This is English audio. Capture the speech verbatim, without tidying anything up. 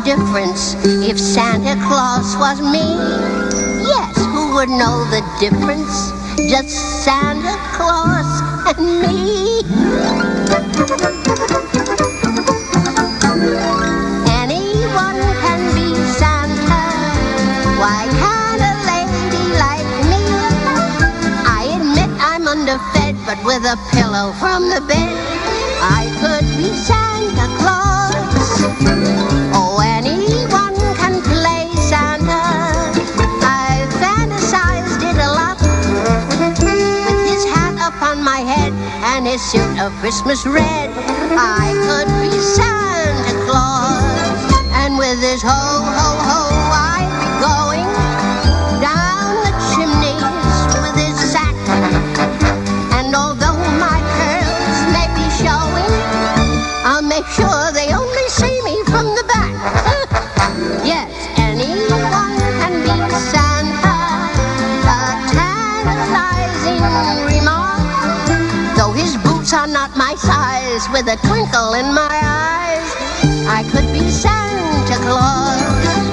difference if Santa Claus was me? Yes, who would know the difference? Just Santa Claus and me. Anyone can be Santa. Why can't a lady like me? I admit I'm underfed, but with a pillow from the bed, I could be Santa Claus. Oh, anyone can play Santa. I fantasized it a lot. With his hat upon my head and his suit of Christmas red, I could be Santa Claus. And with his ho, ho, ho, I'd be going down the chimneys with his sack. And although my curls may be showing, I'll make sure they only see me from the back. Yes, anyone can be Santa. A tantalizing remark. Though his boots are not my size, with a twinkle in my eyes, I could be Santa Claus.